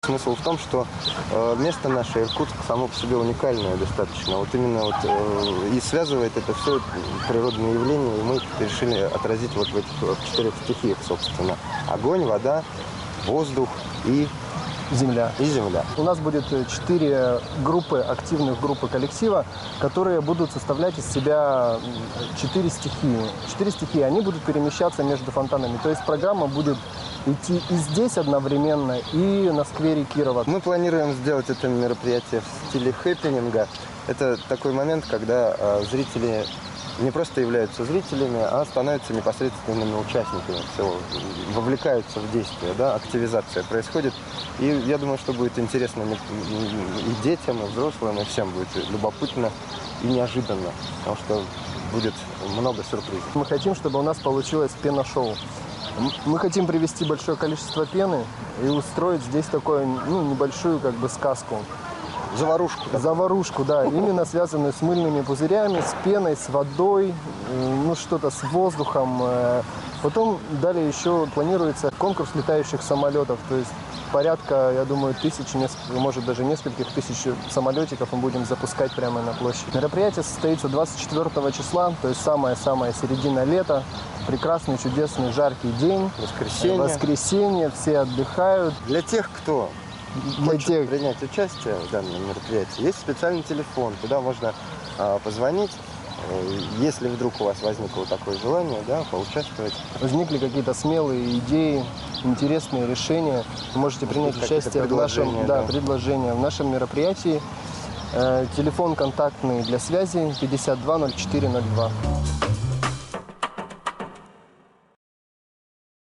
смысл в том, что место наше, Иркутск, само по себе уникальное достаточно. Вот именно вот и связывает это все природные явления, и мы решили отразить вот в этих 4 стихиях, собственно. Огонь, вода, воздух и Земля. И земля. У нас будет 4 группы, активных группы коллектива, которые будут составлять из себя 4 стихии. 4 стихии, они будут перемещаться между фонтанами. То есть программа будет идти и здесь одновременно, и на сквере Кирова. Мы планируем сделать это мероприятие в стиле хэппининга. Это такой момент, когда зрители не просто являются зрителями, а становятся непосредственными участниками всего, вовлекаются в действие, да, активизация происходит. И я думаю, что будет интересно и детям, и взрослым, и всем будет любопытно и неожиданно, потому что будет много сюрпризов. Мы хотим, чтобы у нас получилось пеношоу. Мы хотим привезти большое количество пены и устроить здесь такую, небольшую как бы сказку. Заварушку. Да? Заварушку, да. Именно связанную с мыльными пузырями, с пеной, с водой, что-то с воздухом. Потом далее еще планируется конкурс летающих самолетов. То есть порядка, я думаю, может даже нескольких тысяч самолетиков мы будем запускать прямо на площади. Мероприятие состоится 24 числа, то есть самая-самая середина лета. Прекрасный, чудесный, жаркий день. Воскресенье, все отдыхают. Для тех, кто хочет принять участие в данном мероприятии, есть специальный телефон, куда можно позвонить, если вдруг у вас возникло такое желание, да, поучаствовать. Возникли какие-то смелые идеи, интересные решения, вы можете принять участие в нашем предложении в нашем мероприятии. Телефон контактный для связи 520402.